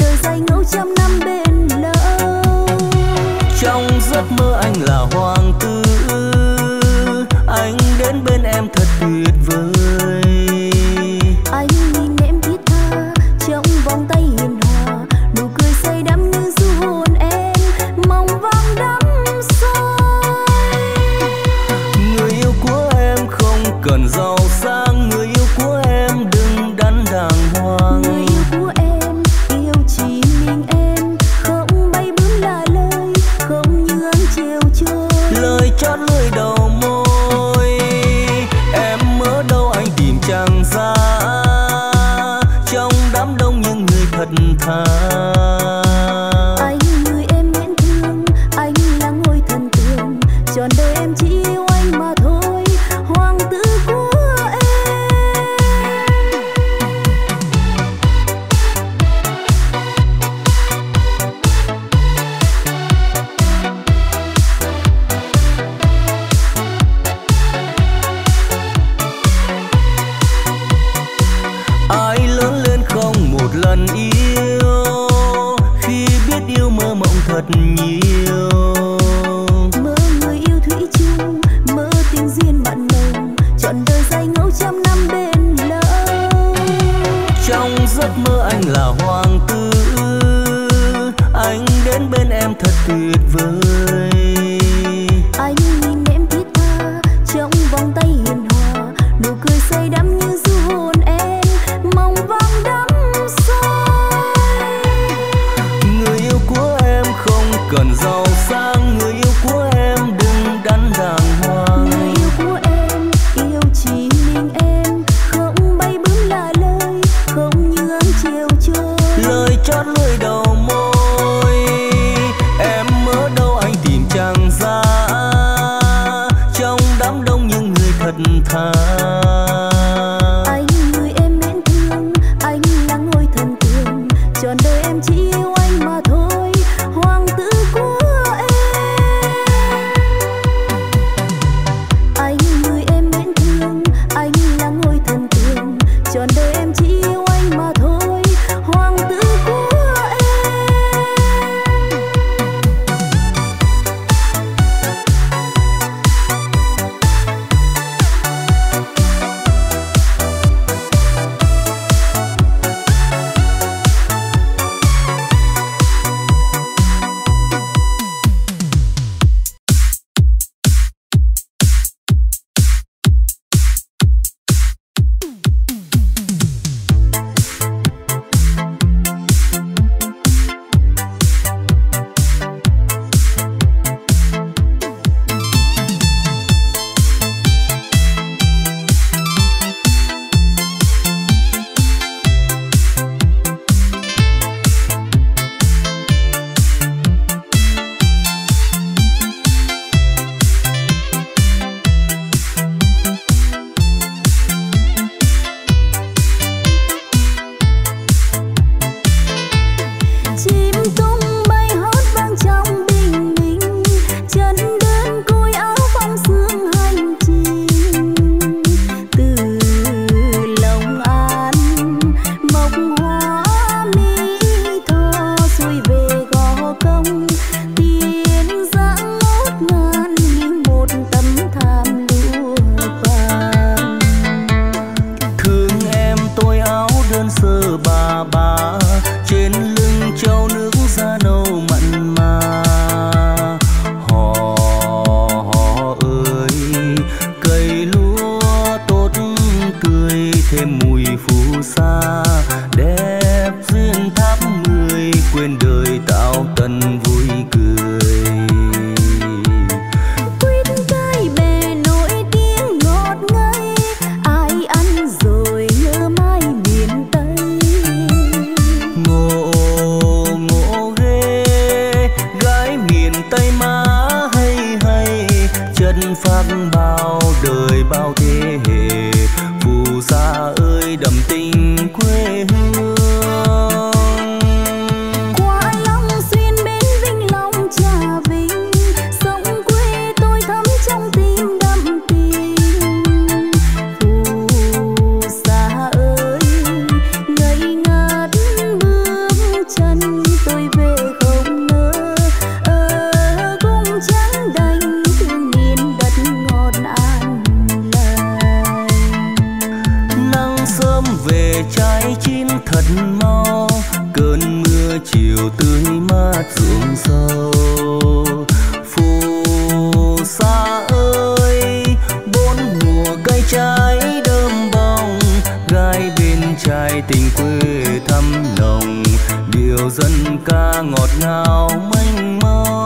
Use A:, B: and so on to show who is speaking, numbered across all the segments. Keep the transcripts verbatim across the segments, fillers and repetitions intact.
A: đời dài ngẫu trăm năm bên lâu.
B: Trong giấc mơ anh là hoàng tử, anh đến bên em thật tuyệt vời.
A: Anh nhìn em thiết tha trong vòng tay hiền hòa, nụ cười say đắm như du hồn em mong vang đắm soi.
B: Người yêu của em không cần giàu sang, người yêu của em đừng đắn đàng hoàng.
A: Người yêu của em yêu chỉ mình em, không bay bướm là lời, không như áng chiều trôi.
B: Lời chót lưỡi đầu môi, em ở đâu anh tìm chẳng ra, trong đám đông những người thật thà.
A: Anh người em miễn thương, anh là ngôi thần tượng, trọn đời em chỉ yêu anh mà thôi, hoàng tử của
B: Ai lớn lên không một lần yêu, khi biết yêu mơ mộng thật nhiều.
A: mơ người yêu thủy chung, mơ tình duyên mặn nồng, trọn đời dài ngẫu trăm năm bên lâu.
B: Trong giấc mơ anh là hoàng tử, anh đến bên em thật tuyệt vời.
A: Anh nhìn em thiết tha trong vòng tay hiền hòa, nụ cười say đắm như du hồn em mong vang đắm soi.
B: Người yêu của em không cần giàu sang, người yêu của em đừng đắn đàng hoàng.
A: Người yêu của em yêu chỉ mình em, không bay bướm là lời, không như áng chiều trôi.
B: Lời chót lưỡi đầu môi, em ở đâu anh tìm chẳng ra, trong đám đông những người thật thà.
A: Anh người em miễn thương, anh là ngôi thần tượng, trọn đời em chỉ yêu anh mà thôi, hoàng tử của em. Anh người em miễn thương, anh là ngôi thần tượng, trọn đời em chỉ yêu anh mà thôi, hoàng tử của em.
B: phác bao đời bao thế hệ. Phù sa ơi đậm tình quê hương.
A: Qua Long Xuyên bến Vĩnh Long Trà Vinh, sông quê tôi thắm trong tim đậm tình. Phù sa ơi ngây ngất bước chân
B: chiều tươi mát ruộng sâu. Phù sa ơi, bốn mùa cây trái đơm bông, gái bên trai tình quê thăm nồng, điều dân ca ngọt ngào mênh mông.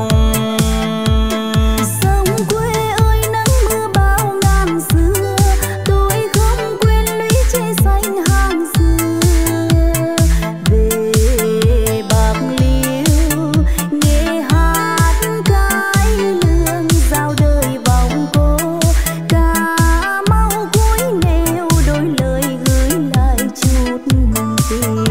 A: Sông quê ơi nắng mưa bao ngàn xưa, tôi không quên lũy tre xanh hàng xưa. Về Bạc Liêu nghe hát cái lương giao đời vòng cô, Cà Mau cuối nẻo đôi lời gửi lại chút tình.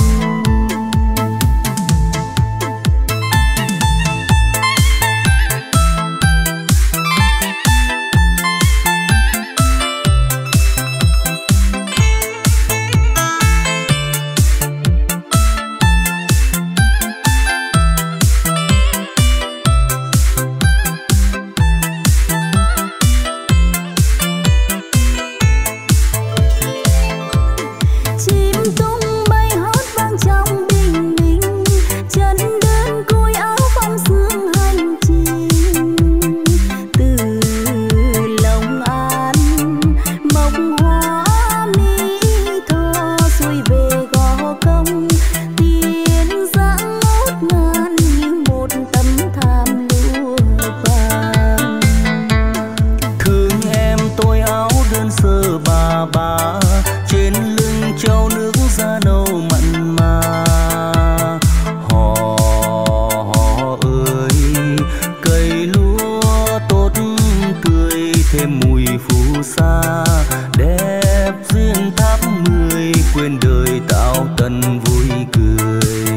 A: Chim tung bay hót vang trong bình minh, chân đơn côi áo phong sương hành trình. Từ Long An mộc hoa mỹ tho xuôi về Gò Công, tiền giang ngút ngàn như một tấm thảm lụa vàng.
B: Thương em tôi áo đơn sơ bà bà, trên lưng trâu nước da nâu mặn mà. Hò hò ơi, cây lúa tốt tươi thêm mùi phù sa, đẹp duyên tháp mười quên đời tạo tần vui cười.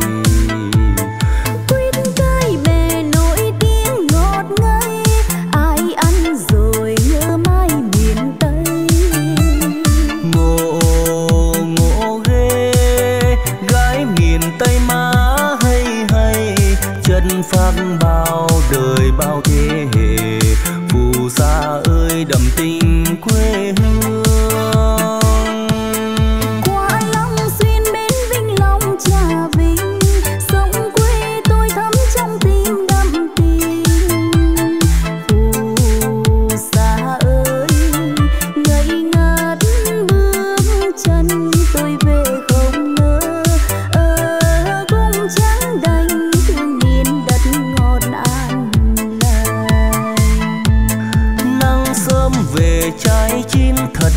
A: Quýt cái bè nổi tiếng ngọt ngây, ai ăn rồi nhớ mãi miền Tây.
B: Ngộ ngộ ghê, gái miền Tây má hay hay, chân phác bao đời bao thế hệ. Phù sa ơi đậm tình quê hương.
A: Qua Long Xuyên bến Vĩnh Long Trà Vinh, sông quê tôi thắm trong tim đậm tình. Phù sa ơi ngây ngất bước chân tôi về không ngờ, ở cung trắng đành thương miền đất ngọt an lành.
B: Nắng sớm về trái chín thật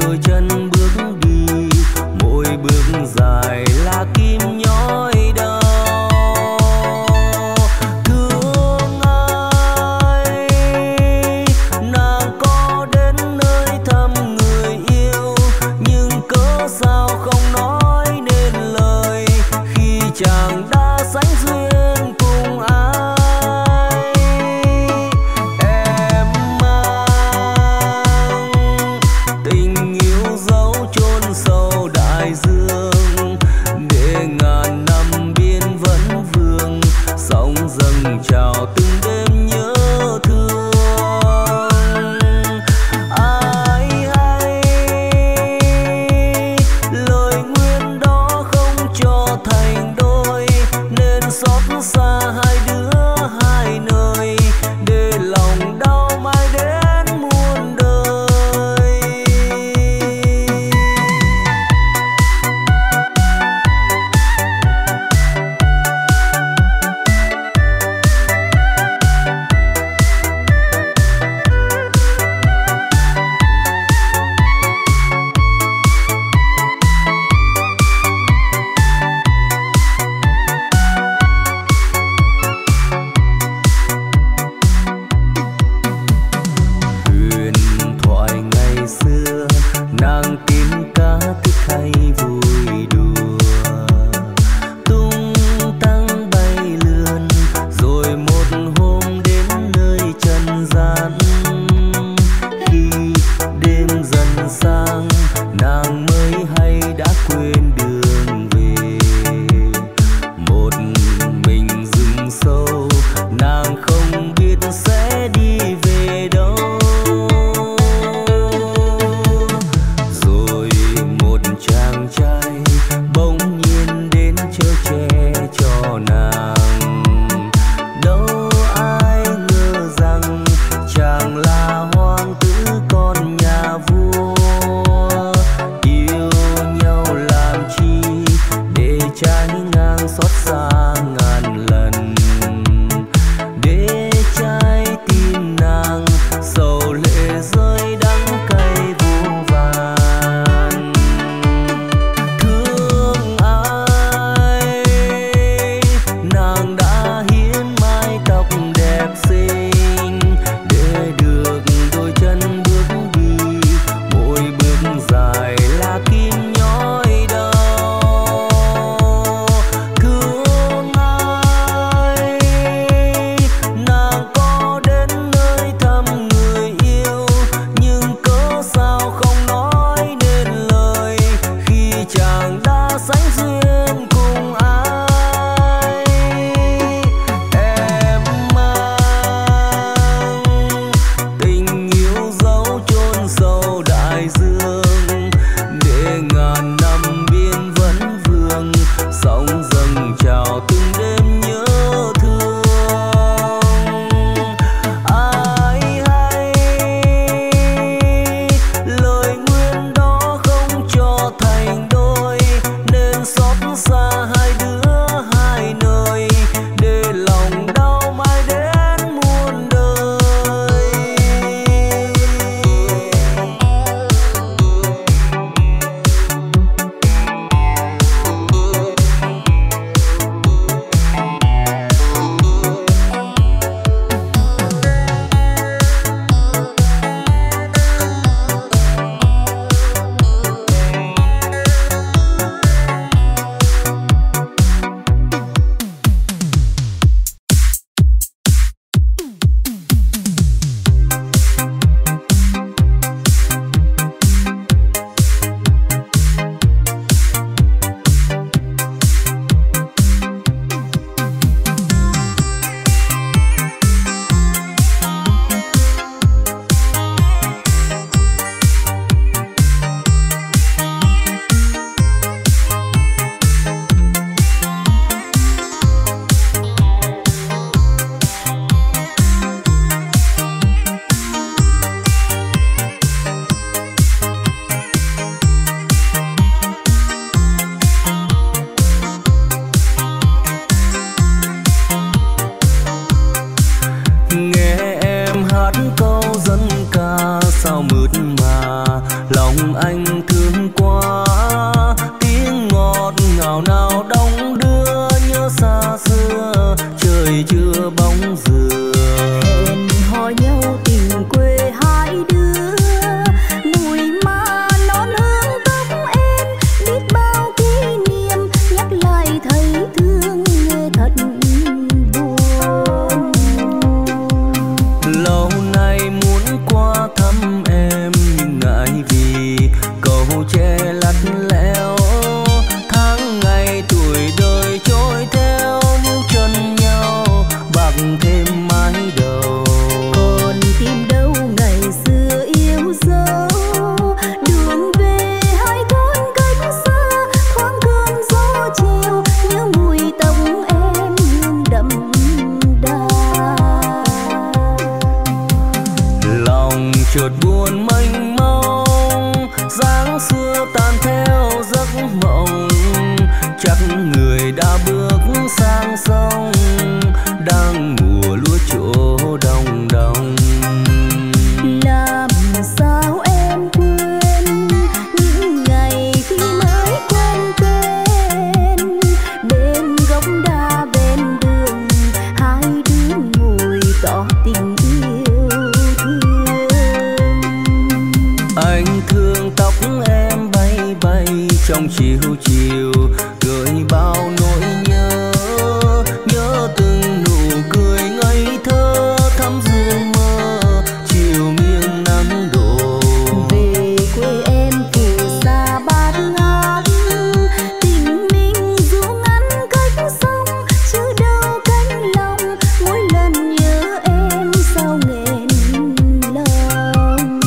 B: đôi chân bước đi, mỗi bước dài là kim nhói đau. Thương ai nàng có đến nơi thăm người yêu, nhưng cớ sao không nói nên lời khi chàng đã sánh duyên cùng ai. Em mang tình yêu dấu chôn sâu đại dương, để ngàn năm biên vẫn vương sóng dâng trào từng đêm nhớ thương. Ai hay lời nguyên đó không cho thành đôi, nên xót xa hai đứa hai nơi, để lòng đau mãi đến muôn đời. Huyền thoại ngày xưa nàng tin cá thích hay vui đùa, tung tăng bay lượn rồi một hôm đến nơi trần gian. Khi đêm dần sang nàng mới hay đã quên đường về, một mình rừng sâu nàng không biết sẽ đi về đâu. Rồi một chàng trai bỗng anh thương quá, tiếng ngọt ngào nào đong đưa nhớ xa xưa trời chưa bóng dừa.
A: Hẹn hò nhau tình quê hai đứa, mùi ma non hương tóc em, biết bao kỷ niệm nhắc lại thấy thương nghe thật buồn.
B: Lâu nay muốn qua thăm em nhưng ngại vì cầu tre lắt léo, tháng ngày tuổi đời trôi theo níu chân nhau bạc thêm mái đầu.
A: Còn tìm đâu ngày xưa yêu dấu, đường về hai thôn cách xa, thoáng cơn gió chiều nhớ mùi tóc em hương đậm đà.
B: Lòng chợt buồn mênh mông, dáng xưa tan theo giấc mộng, chắc người đã bước sang sông đang mùa lúa chỗ đồng đồng.
A: Làm sao em quên những ngày khi mới quen tên, bên gốc đa bên đường hai đứa ngồi tỏ tình yêu thương.
B: Anh thương tóc em bay bay trong chiều chiều, gợi bao nỗi nhớ, nhớ từng nụ cười ngây thơ thắm dương mơ chiều nghiêng nắng đổ.
A: Về quê em phù sa bát ngát, tình mình dù ngắn cách sông chứ đâu cánh lòng, mỗi lần nhớ em sao nghẹn lòng.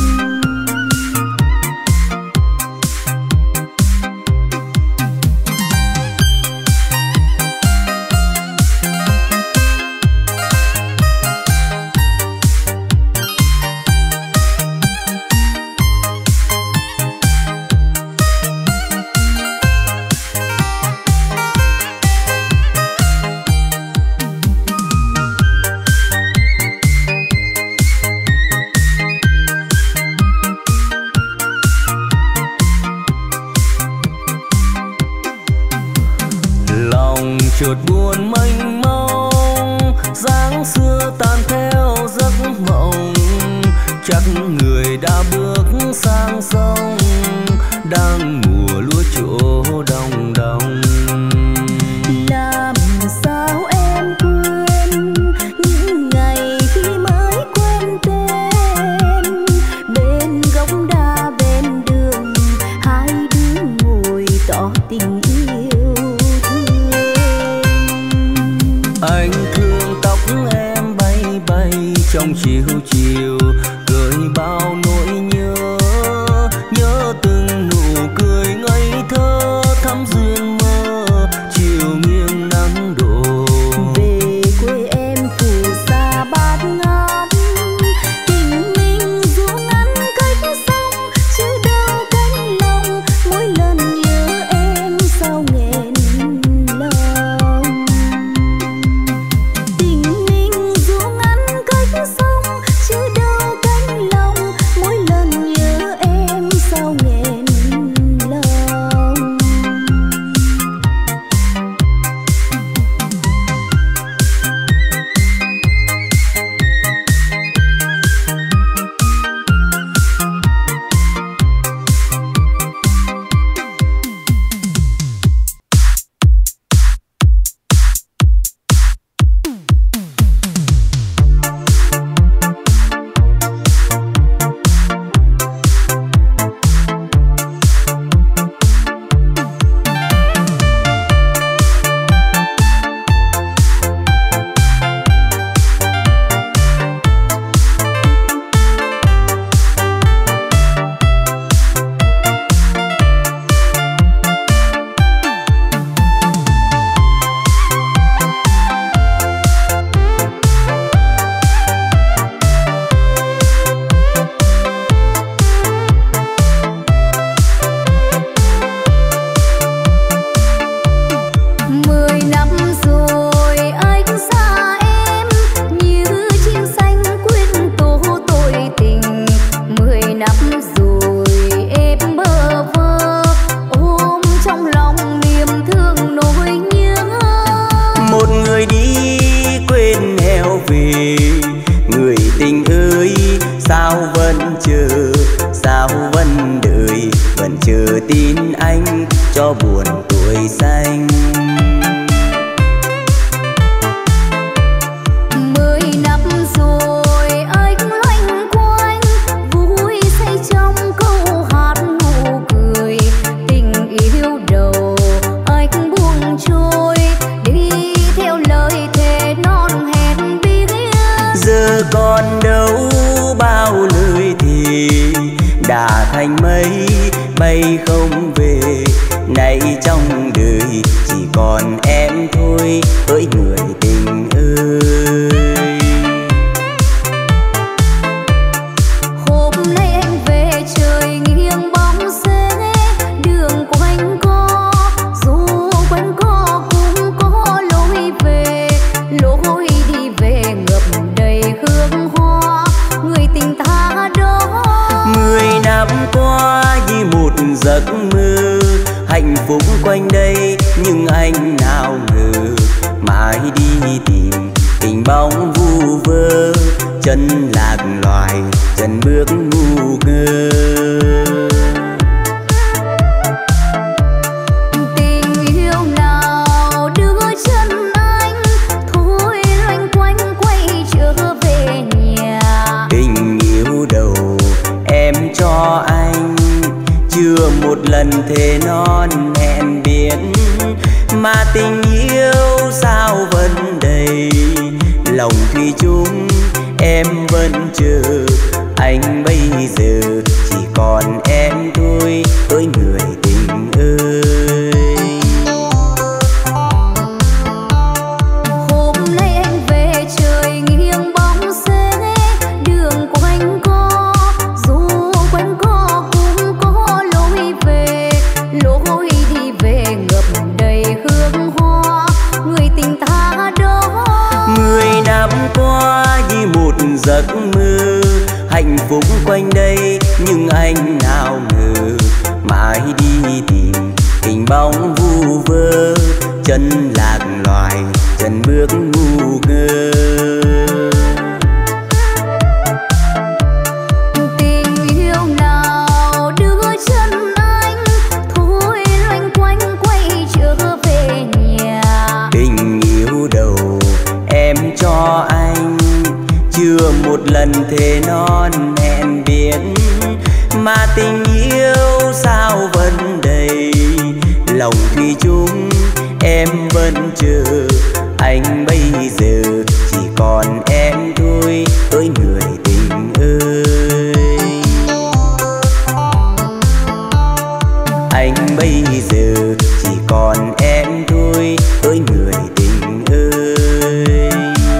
B: Lòng chợt buồn mênh mông, dáng xưa tan theo giấc mộng, chắc người đã bước sang sông đang mùa lúa chỗ đồng đồng.
A: Làm sao em quên những ngày khi mới quen tên, bên gốc đa bên đường hai đứa ngồi tỏ tình yêu thương.
B: Anh thương tóc em bay bay trong chiều chiều, gợi bao nỗi nhớ, nhớ từng nụ cười chờ tin anh cho buồn tuổi xanh.
A: Mười năm rồi anh loanh quanh vui say trong câu hát nụ cười, tình yêu đầu anh buông trôi đi theo lời thề non hẹn biết.
B: Giờ còn đâu bao lời thì đã thành mây bay không về, nay trong đời chỉ còn em thôi với người tình ơi.
A: Hôm nay anh về trời nghiêng bóng xế, đường quanh co dù quanh co cũng có lối về, lối đi về ngập đầy hương hoa người tình ta đó.
B: Mười năm qua như một giấc mơ, hạnh phúc quanh đây nhưng anh nào ngờ mãi đi tìm tình bóng vu vơ, chân lạc loài chân bước ngu ngơ.
A: Tình yêu nào đưa chân anh thôi loanh quanh quay trở về nhà.
B: Tình yêu đầu em cho anh chưa một lần thề non hẹn biển, mà tình yêu sao vẫn đầy lòng thủy chung em vẫn chờ anh. Bây giờ chỉ còn em thôi với người tình ơi.
A: Hôm nay anh về trời nghiêng bóng xế, đường quanh co dù quanh co cũng có lối về, lối đi về ngập đầy hương hoa người tình ta đó.
B: Mười năm qua như một giấc mơ, hạnh phúc quanh đây nhưng anh nào ngờ mãi đi tìm tình bóng vu vơ, chân lạc loài chân bước ngu ngơ.
A: Tình yêu nào đưa chân anh thôi loanh quanh quay trở về nhà.
B: Tình yêu đầu em cho anh chưa một lần thề non hẹn biển, mà tình yêu sao vẫn đầy lòng thủy chung em vẫn chờ anh. Bây giờ chỉ còn em thôi với người tình ơi. Anh bây giờ chỉ còn em thôi với người tình ơi.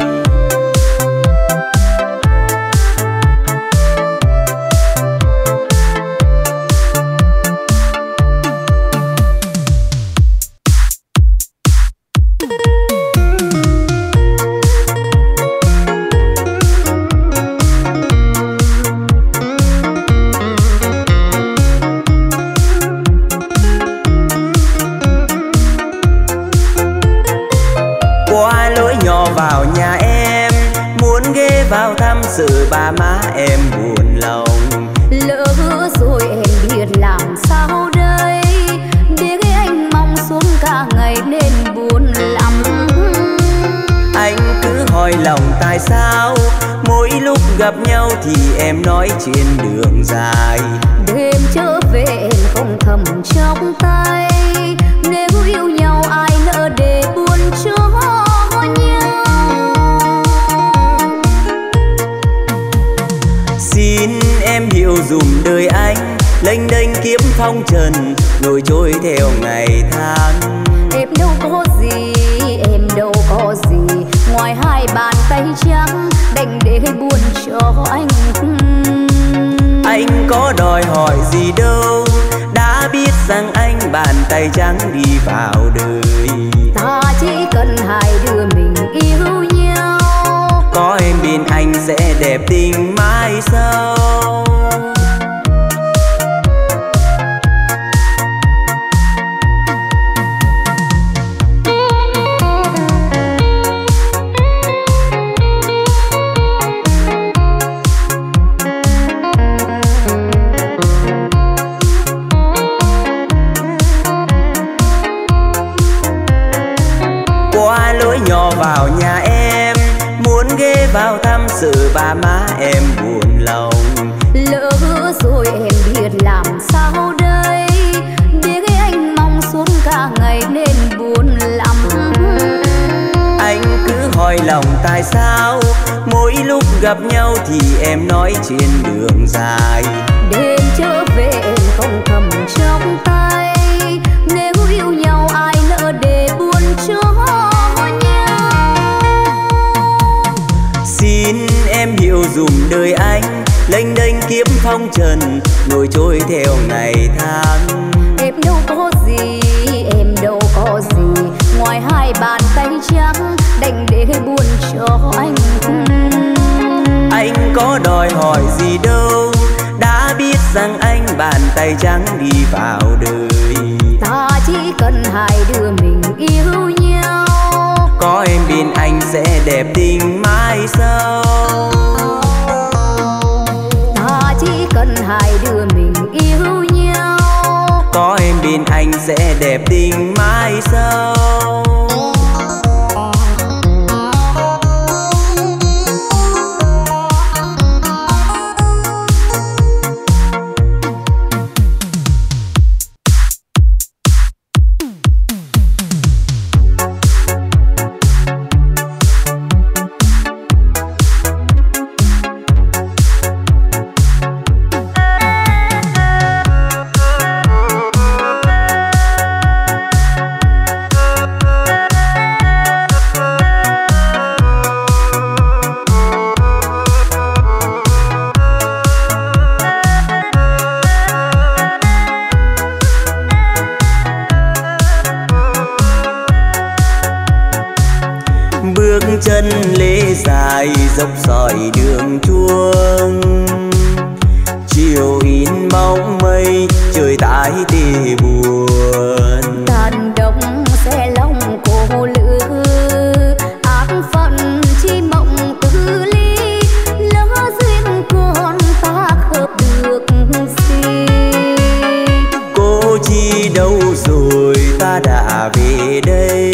B: Qua lối nhỏ vào nhà em, muốn ghé vào thăm sự ba má em buồn lòng.
A: Lỡ rồi em biết làm sao đây, để anh mong xuống cả ngày nên buồn lắm.
B: Anh cứ hỏi lòng tại sao mỗi lúc gặp nhau thì em nói trên đường dài.
A: Đêm trở về em không thầm trong tay, nếu yêu nhau ai nỡ để buồn cho nhau.
B: Xin em hiểu dùm đời anh, lênh đênh kiếp phong trần nổi trôi theo ngày tháng.
A: Em đâu có gì, em đâu có gì, ngoài hai bàn tay trắng đành để buồn cho anh.
B: Anh có đòi hỏi gì đâu, đã biết rằng anh bàn tay trắng đi vào đời.
A: Ta chỉ cần hai đứa mình yêu nhau,
B: có em bên anh sẽ đẹp tình mãi sau. lối nhỏ vào nhà em, muốn ghé vào tâm sự ba má em buồn lòng.
A: Lỡ rồi em biết làm sao đây, biết anh mong suốt cả ngày nên buồn lắm.
B: Anh cứ hỏi lòng tại sao mỗi lúc gặp nhau thì em nói trên đường dài.
A: Đêm trở về em không cầm trong tay, nếu yêu nhau ai nỡ để buồn cho nhau.
B: Xin em hiểu dùm đời anh, lênh đênh kiếm phong trần nổi trôi theo ngày tháng.
A: Em đâu có gì, em đâu có gì, ngoài hai bàn tay trắng đành để buồn cho anh.
B: Anh có đòi hỏi gì đâu, đã biết rằng anh bàn tay trắng đi vào đời.
A: Ta chỉ cần hai đứa mình yêu nhau,
B: có em bên anh sẽ đẹp tình mãi sau.
A: Ta chỉ cần hai đứa mình yêu nhau,
B: có em bên anh sẽ đẹp tình mãi sau. Chân lê dài dốc sỏi đường chuông, chiều in bóng mây trời tái tê buồn.
A: Tàn đông xe lòng cô lữ, ác phận chi mộng tư ly, lỡ duyên con ta hợp được gì.
B: Cô chi đâu rồi ta đã về đây,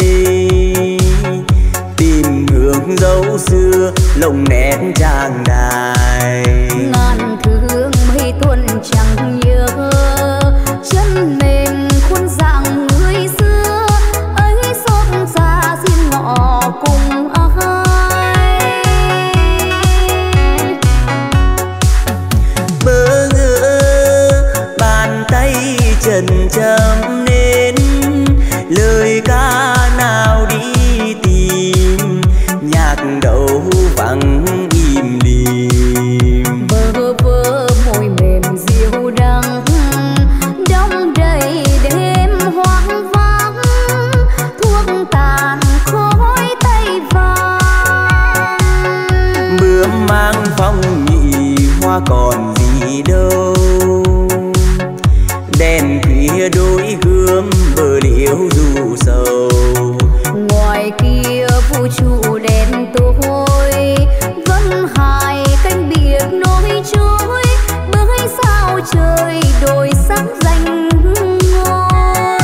B: hướng dấu xưa lộng nét trang đài.
A: Ngàn thương mây tuôn chẳng nhớ, chân mềm khuôn dạng người xưa ấy, xót xa xin ngọ cùng ai.
B: Bơ ngỡ bàn tay trần châm nên lời ca nào đi tìm, nhạc đầu vắng im lìm.
A: Bơ vơ môi mềm diêu đắng, đong đầy đêm hoang vắng, thuốc tàn khói tay vàng.
B: Bướm mang phong nhị hoa còn gì đâu, đèn khuya đôi gươm bờ liễu dù sầu.
A: Ngoài kia vũ trụ đen tối, vẫn hai cánh biển nối trôi, bởi sao trời đổi sắc danh ngôi.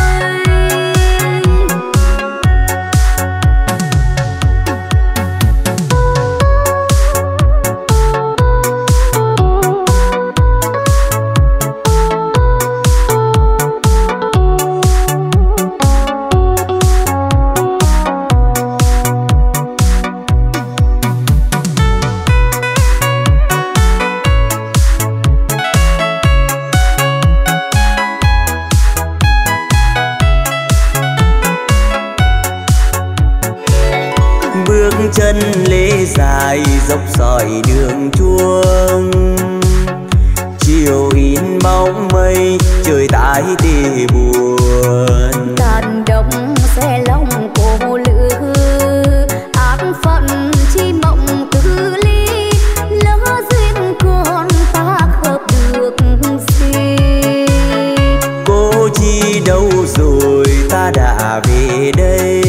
B: Chân lê dài dốc sỏi đường chuông, chiều in bóng mây trời tái tê buồn.
A: Tàn đông xe lòng cô lữ, ác phận chi mộng tư ly, lỡ duyên con ta hợp được gì.
B: Cô chi đâu rồi ta đã về đây,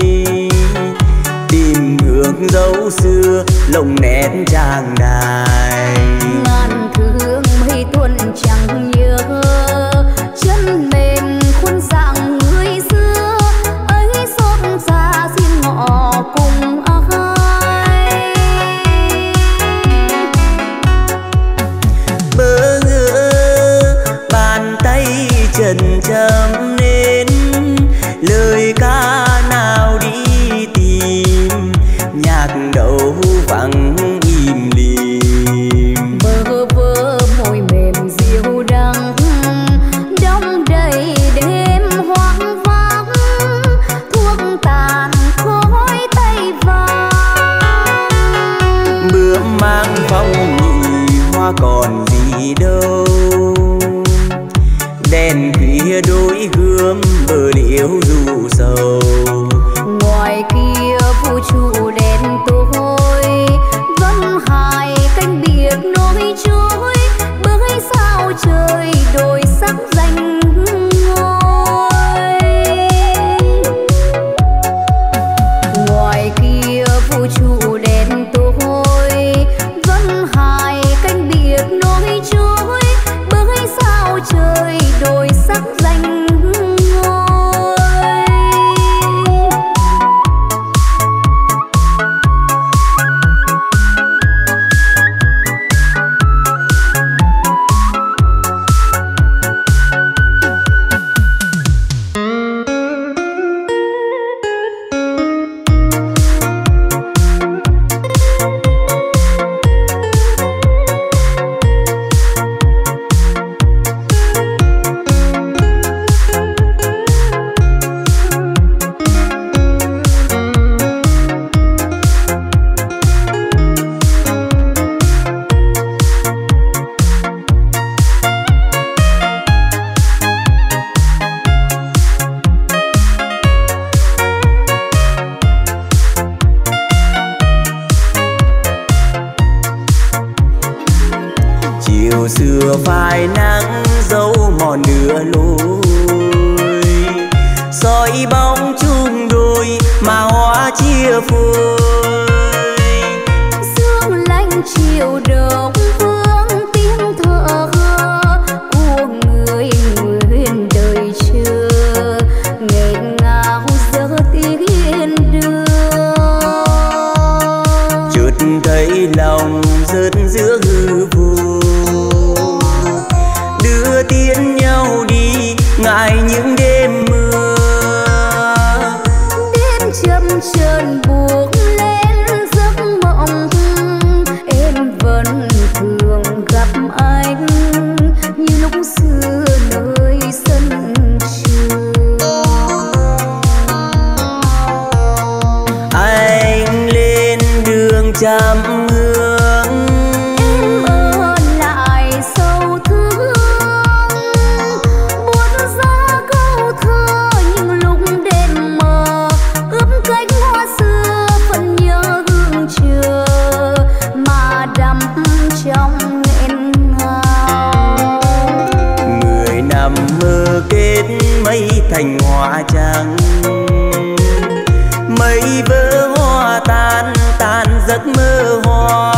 B: hướng dấu xưa lộng nét trang đài.
A: Ngàn thương mây tuôn chẳng nhớ, chân mềm khuôn dạng người xưa ấy, xót xa xin ngọ
B: dần chậm nên lời ca nào đi tìm, nhạc đầu vắng im lìm.
A: Bơ vơ môi mềm dịu đắng đong đầy đêm hoang vắng, thuốc tàn khói tay vàng.
B: Bướm mang phong nhị hoa còn gì đâu, đèn khuya đôi gương bờ liễu dù sầu.
A: Ngoài kia vũ trụ đen tối, vẫn hai cánh biệt nối trôi, bởi sao trời đổi sắc danh ngôi. Ngoài kia vũ trụ đen tối, vẫn hai cánh biệt nối trôi, bởi sao trời đổi sắc danh ngôi.
B: Xưa phai nắng dấu mòn nửa lối, soi bóng chung đôi mà hoa chia phôi.
A: Sương lạnh chiều đông vương tiếng thở của người nguyện đời chờ, nghẹn ngào giờ tiếng đưa.
B: Chợt thấy lòng rớt giữa hư vô, đưa tiến nhau đi ngại những đêm mưa.
A: Đêm chậm chờn buộc lên giấc mộng, em vẫn thường gặp anh như lúc xưa nơi sân trường.
B: Anh lên đường trăm hương,
A: Em ở lại sâu thương, buốt ra câu thơ những lúc đêm mờ, ướp cánh hoa xưa phần nhớ hương chờ mà đắm trong nghẹn ngào.
B: người nằm mơ kết mây thành hoa trắng, mây vỡ hoa tan tan giấc mơ hoa.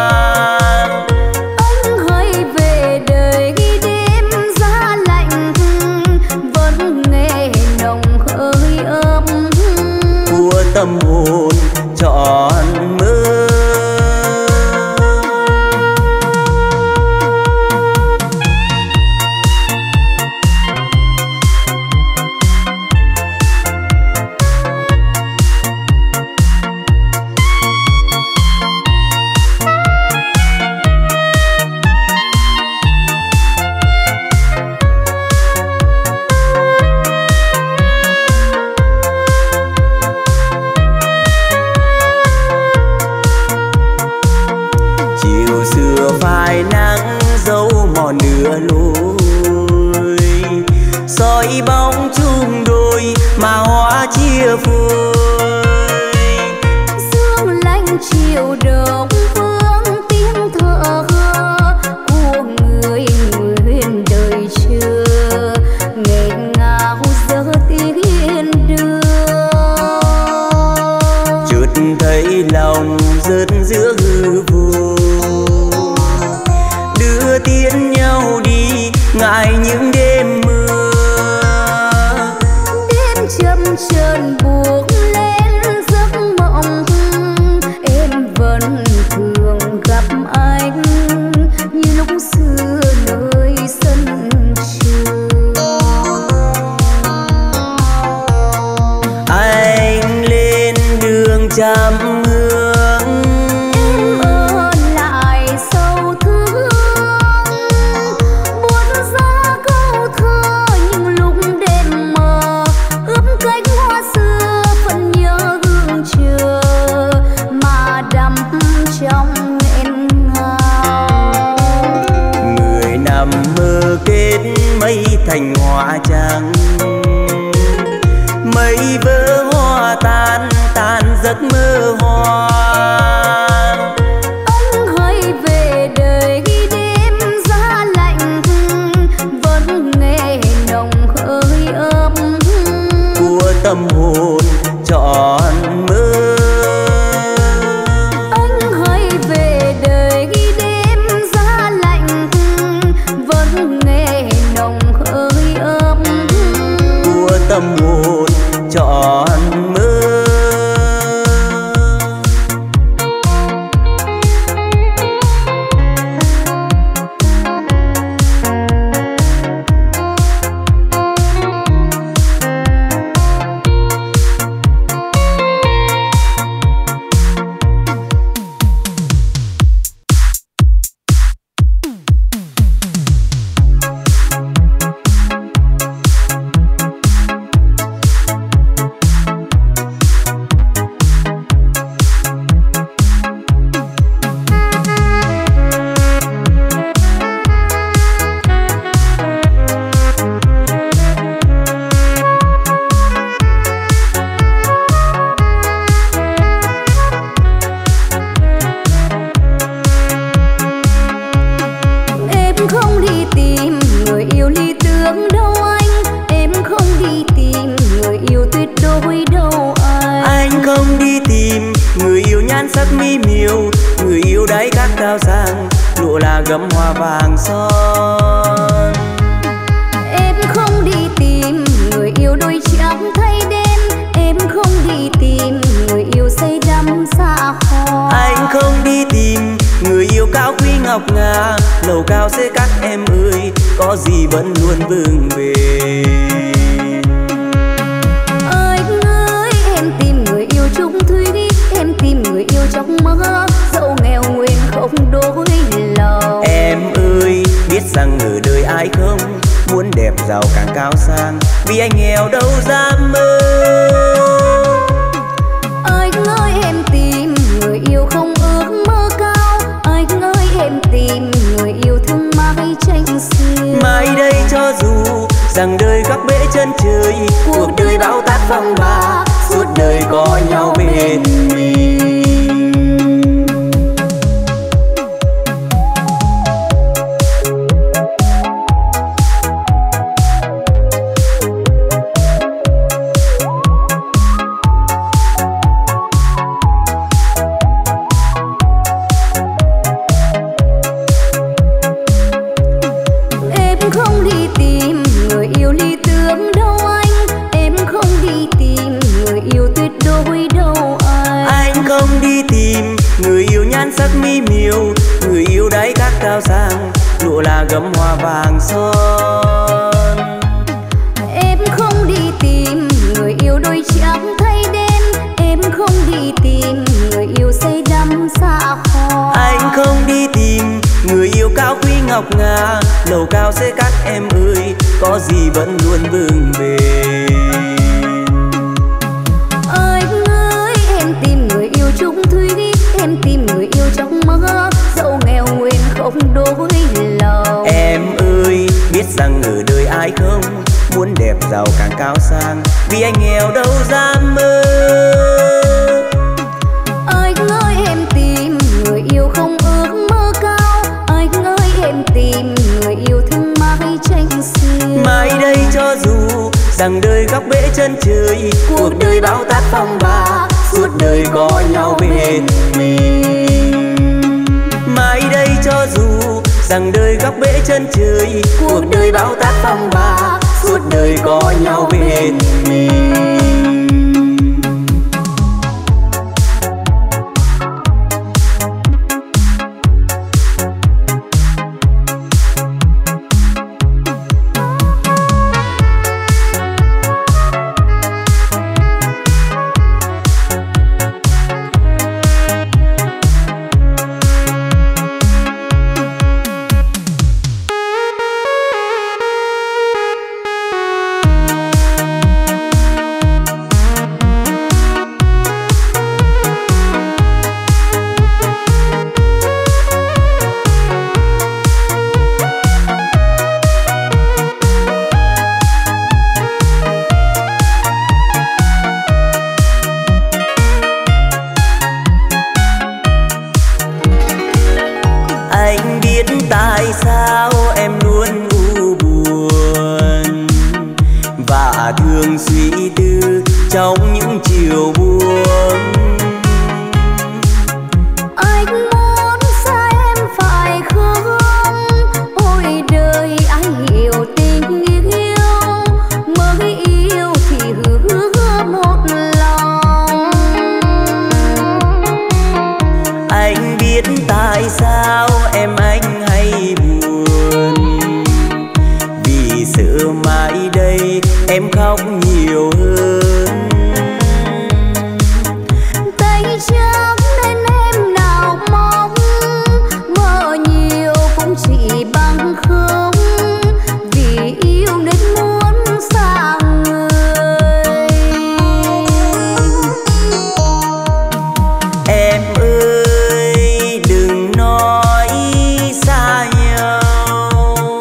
A: Anh hãy về đời đêm giá lạnh, vẫn nghe nồng hơi ấm
B: của tâm hồn trọn mơ. phai nắng dấu mòn nửa lối, soi bóng chung đôi mà hoa chia phôi.
A: Sương lạnh chiều đông vương tiếng thở của người nguyện đời chưa, nghẹn ngào giờ tiếng đưa.
B: Chợt thấy lòng rớt giữa hư vô, đưa tiến nhau đi ngại những đêm mưa.
A: Đêm chậm chờn buộc lên giấc mộng, em vẫn
B: trăm hương.
A: Em ở lại sâu thương, buốt ra câu thơ những lúc đêm mờ, ướp cánh hoa xưa phần nhớ hương chờ mà đắm trong nghẹn ngào.
B: Người nằm mơ kết mây thành hoa trắng, mây vỡ hoa tan tan giấc mơ hoa.
A: Anh hãy về đời khi đêm giá lạnh, vẫn nghe nồng hơi ấm
B: của tâm hồn trọn mơ.
A: Anh hãy về đời khi đêm giá lạnh, vẫn nghe nồng hơi ấm
B: của tâm hồn trọn mơ. Gấm hoa vàng son.
A: Em không đi tìm người yêu đôi trắng thay đen, em không đi tìm người yêu say đắm xa hoa.
B: Anh không đi tìm người yêu cao quý ngọc ngà, lầu cao xế các em ơi, có gì vẫn luôn vững bền.
A: Anh ơi em tìm người yêu chung thủy, em tìm người yêu trong mơ, dẫu nghèo nguyện không đôi lòng.
B: Em ơi biết rằng ở đời ai không muốn đẹp giàu càng cao sang, vì anh nghèo đâu dám mơ.
A: Anh ơi em tìm người yêu không ước mơ cao, anh ơi em tìm người yêu thương mãi tranh xiêu.
B: Mai đây cho dù rằng đời góc bể chân trời, cuộc đời bão táp phong ba, suốt đời có nhau bên mình. Cao sang lụa là gấm hoa vàng son.
A: Em không đi tìm người yêu đôi trắng thay đen, em không đi tìm người yêu say đắm xa hoa.
B: Anh không đi tìm người yêu cao quý ngọc ngà, lầu cao xế các em ơi, có gì vẫn luôn vững bền.
A: Anh ơi em tìm người yêu chung thủy, em tìm người yêu trong mơ, dẫu nghèo nguyện không đôi lòng.
B: Em ơi biết rằng ở đời ai không muốn đẹp giàu càng cao sang, vì anh nghèo đâu dám mơ.
A: Anh ơi em tìm người yêu không ước mơ cao, anh ơi em tìm người yêu thương mãi tranh xiêu.
B: Mai đây cho dù rằng đời góc bể chân trời, cuộc đời bão táp phong ba, suốt đời có nhau bên mình. Mai đây cho dù rằng đời góc bể chân trời, cuộc đời bão táp phong ba, suốt đời có nhau bên mình. và thường suy tư trong những chiều buồn.
A: Anh muốn xa em phải không? Ôi đời ai hiểu tình yêu, mới yêu thì hứa một lòng.
B: Anh biết tại sao em anh hay buồn, vì sợ mãi đây em khóc nhiều hơn.
A: Tay trắng nên em nào mong, mơ nhiều cũng chỉ bằng không, vì yêu nên muốn xa người.
B: Em ơi đừng nói xa nhau,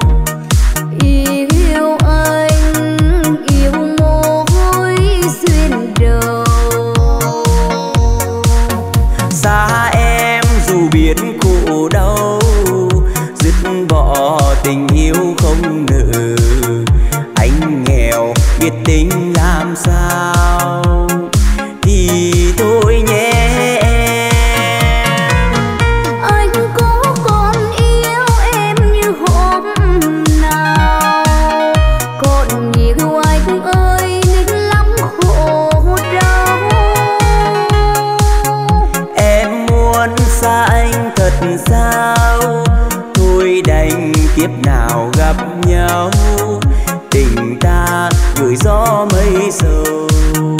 A: Yêu anh, yêu mối duyên đầu.
B: xa em dù biết khổ đau, dứt bỏ tình yêu không nỡ. Anh nghèo biết tính làm sao thì thôi nhé em.
A: Anh có còn yêu em như hôm nào, còn nhiều anh ơi nên lắm khổ đau.
B: Em muốn xa anh thật sao, thôi đành kiếp nào gặp nhau, tình ta gửi gió mây sầu.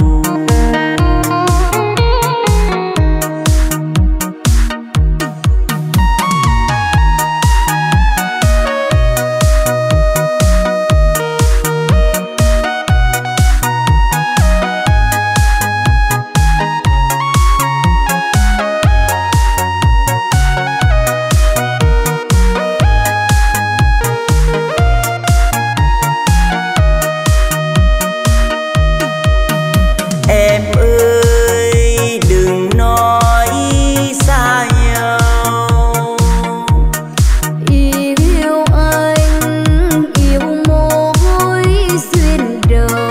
B: Em ơi đừng nói xa nhau,
A: Yêu anh, yêu mối duyên đầu.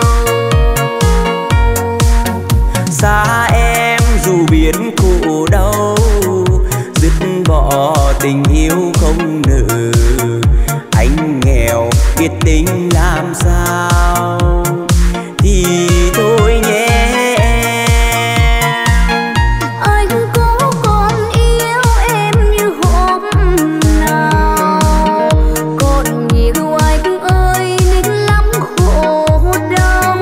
B: xa em dù biết khổ đau, dứt bỏ tình yêu không nỡ. Anh nghèo biết tính làm sao thì thôi nhé em.
A: Anh có còn yêu em như hôm nào, còn nhiều anh ơi nên lắm khổ đau.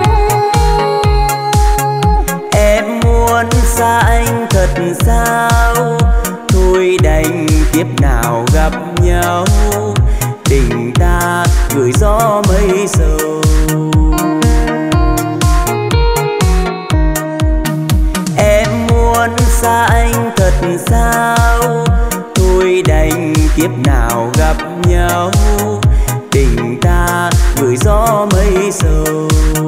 B: Em muốn xa anh thật sao, thôi đành kiếp nào gặp nhau, tình ta gửi gió mây sầu. Em muốn xa anh thật sao, thôi đành kiếp nào gặp nhau, tình ta gửi gió mây sầu.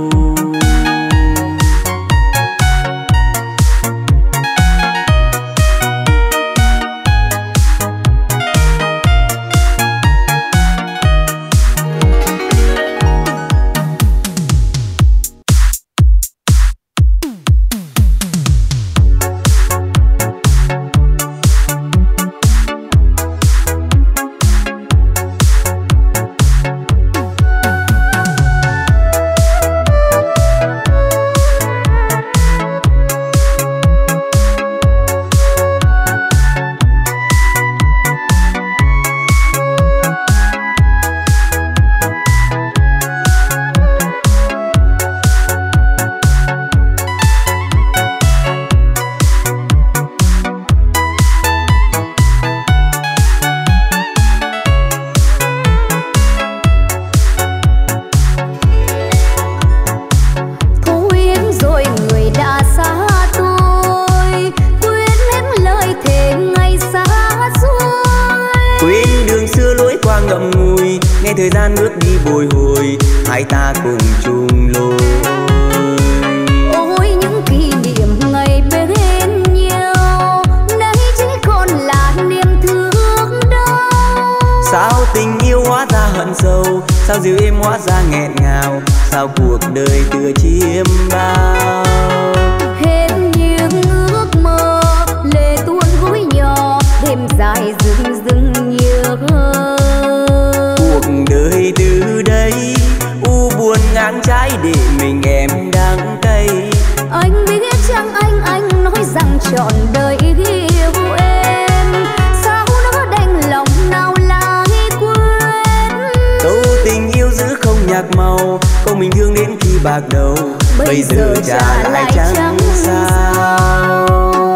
B: nghe thời gian bước đi bồi hồi, hai ta cùng chung lối.
A: Ôi những kỷ niệm ngày bên nhau, nay chỉ còn là niềm thương đau.
B: Sao tình yêu hóa ra hận sâu, sao dịu êm hóa ra nghẹn ngào, sao cuộc đời tựa chiêm bao.
A: Hết những ước mơ lệ tuôn gối nhỏ, đêm dài rừng rừng nhớ.
B: Cuộc đời từ đây u buồn ngang trái để mình em đắng cay.
A: Anh biết chăng anh anh nói rằng trọn đời yêu em, sao nó đành lòng nào lại quên.
B: Câu tình yêu giữ không nhạc màu, câu mình thương đến khi bạc đầu, bây, bây giờ trả lại chẳng sao.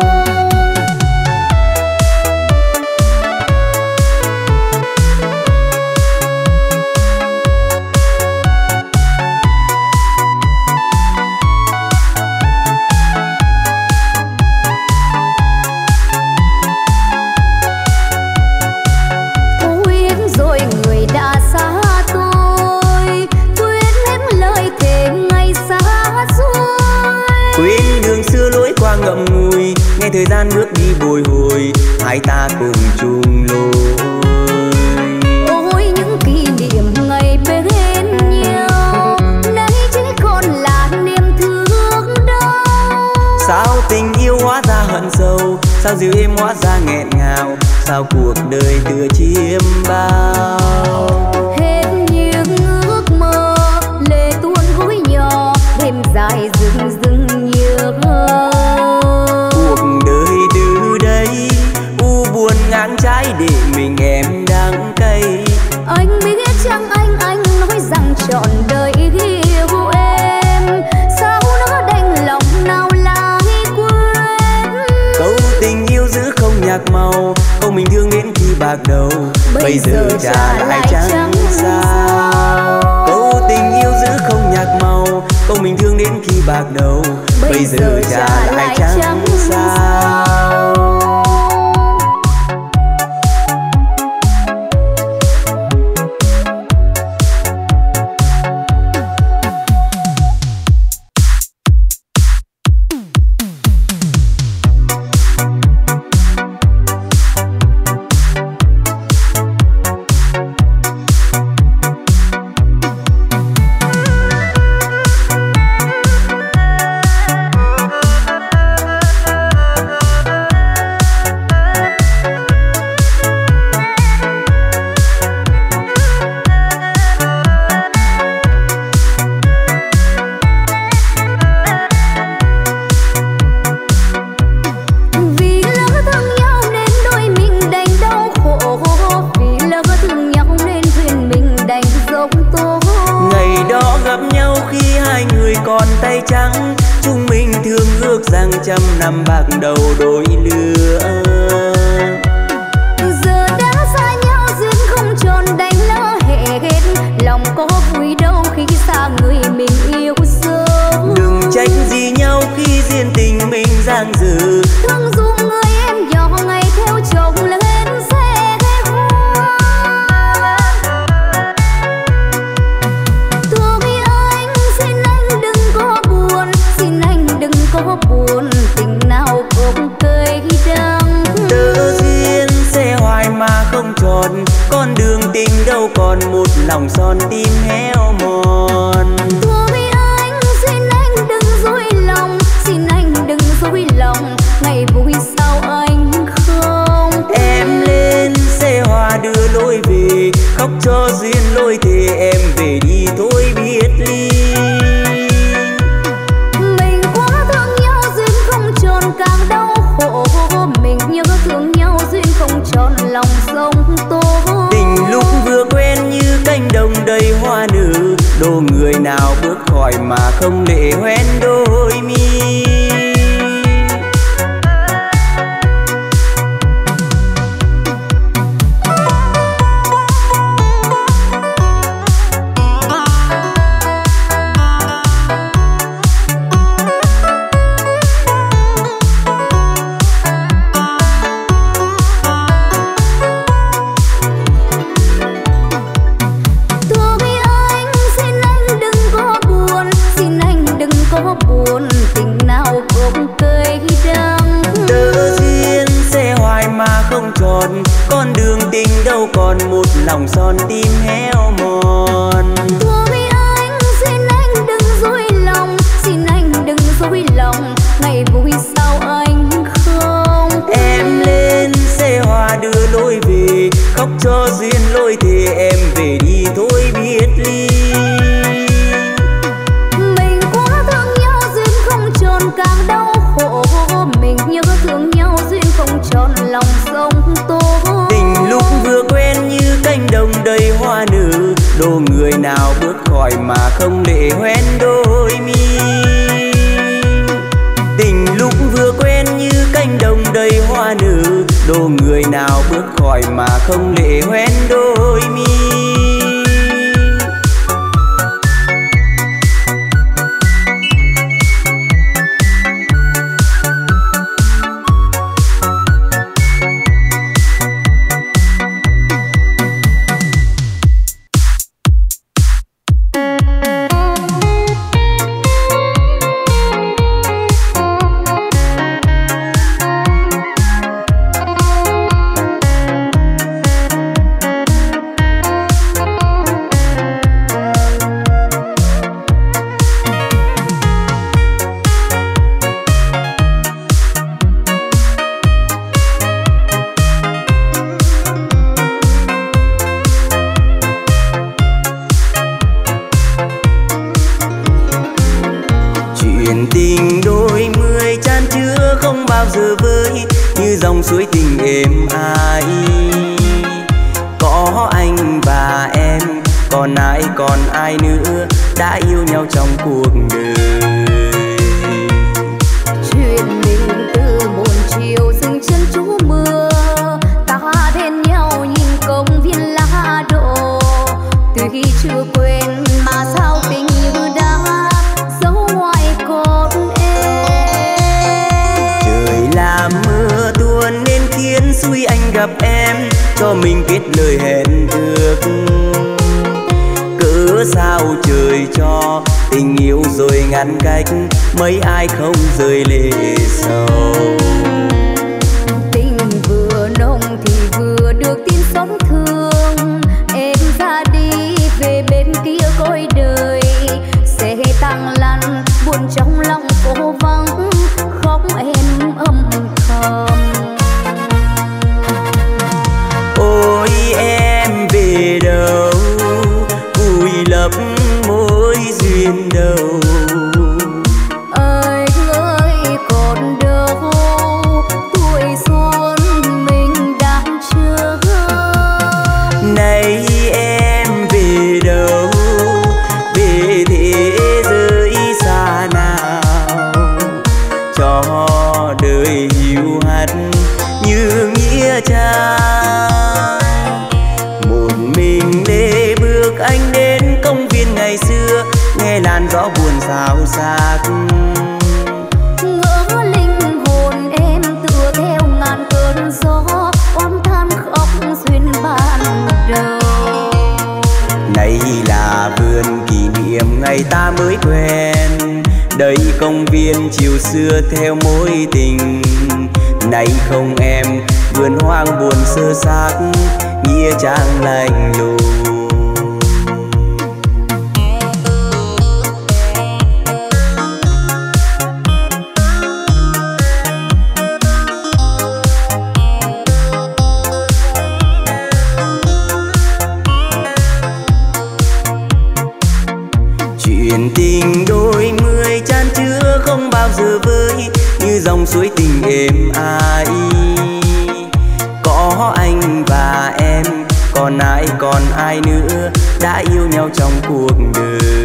B: Ngậm ngùi nghe thời gian bước đi bồi hồi, hai ta cùng chung lối.
A: Ôi những kỷ niệm ngày bên nhau, nay chỉ còn là niềm thương đau.
B: Sao tình yêu hóa ra hận sâu, sao dịu êm hóa ra nghẹn ngào, sao cuộc đời tựa chiêm bao.
A: Hết những ước mơ lệ tuôn gối nhỏ, đêm dài rừng rừng nhớ.
B: Ngang trái để mình em đắng cay.
A: Anh biết chăng anh anh nói rằng trọn đời yêu em, sao nó đành lòng nào lại quên.
B: Câu tình yêu giữ không nhạc màu, câu mình thương đến khi bạc đầu, bây, bây giờ trả lại chẳng sao. Câu tình yêu giữ không nhạc màu, câu mình thương đến khi bạc đầu, bây, bây giờ trả lại chẳng sao. Trăm năm bạc đầu đôi lứa,
A: giờ đã xa nhau duyên không tròn đành lỡ hết. Lòng có vui đâu khi xa người mình yêu sâu.
B: Đừng trách gì nhau khi duyên tình mình giang dở.
A: Thương dù người em nhỏ ngày theo chồng lên xe hoa. Thương anh xin anh đừng có buồn, xin anh đừng có buồn. Tình nào cũng cây đắng,
B: tơ duyên xe hoài mà không tròn, con đường tình đâu còn một lòng son tim héo mòn.
A: Thôi anh xin anh đừng dối lòng, xin anh đừng dối lòng, ngày vui sao anh không.
B: Em lên xe hoa đưa lối về, khóc cho duyên lối thề em về đi thôi biết ly.
A: Càng đau khổ mình nhớ thương nhau duyên không tròn lòng sông tố.
B: Tình lúc vừa quen như cánh đồng đầy hoa nở, đồ người nào bước khỏi mà không lệ hoen đôi mi.
A: tròn, con đường tình đâu còn một lòng son tim héo mòn.
C: mà không để hoen đôi mi. Tình lúc vừa quen như cánh đồng đầy hoa nở, đồ người nào bước khỏi mà không để hoen đôi mi. Dòng suối tình êm ái, có anh và em, còn ai còn ai nữa đã yêu nhau trong cuộc đời.
A: Chuyện mình từ một chiều dừng chân trú mưa, ta bên nhau nhìn công viên lá đổ. Tuy chưa quên mà sao tình như đã giấu ngoài cốt em.
C: Trời làm mưa tuôn nên khiến xui anh gặp em, cho mình kết lời hẹn ước. Cớ sao trời cho tình yêu rồi ngăn cách, mấy ai không rơi lệ sầu.
A: Tình vừa nồng thì vừa được tin xót thương, em ra đi về bên kia cõi đời. Sẽ tăng lăn buồn trong lòng cô vắng, khóc em âm thầm.
C: Ôi em về đâu, vùi lấp mối duyên đầu.
A: Ơi ơi còn đâu, tuổi xuân mình đang chờ.
C: Này em về đâu, về thế giới xa nào, cho đời hiu hắt như nghĩa trang. Một mình lê bước anh đến công viên ngày xưa, nghe làn gió buồn xao xạc.
A: Ngỡ linh hồn em tựa theo ngàn cơn gió, oan than khóc duyên ban đầu.
C: Này là vườn kỷ niệm ngày ta mới quen, đây công viên chiều xưa theo mối tình. Này không em, vườn hoang buồn sơ xác, nghĩa trang lạnh lùng. Chuyện tình đôi mươi chan chứa không bao giờ vơi, như dòng suối tình êm ái. Có anh và em, còn ai còn ai nữa đã yêu nhau trong cuộc đời.